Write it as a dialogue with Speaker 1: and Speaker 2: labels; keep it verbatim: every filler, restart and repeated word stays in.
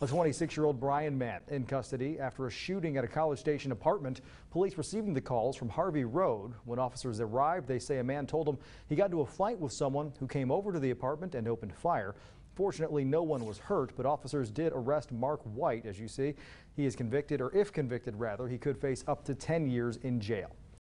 Speaker 1: A twenty-six-year-old Brian man in custody after a shooting at a College Station apartment. Police receiving the calls from Harvey Road. When officers arrived, they say a man told them he got into a fight with someone who came over to the apartment and opened fire. Fortunately, no one was hurt, but officers did arrest Mark White. As you see, he is convicted, or if convicted rather, he could face up to ten years in jail.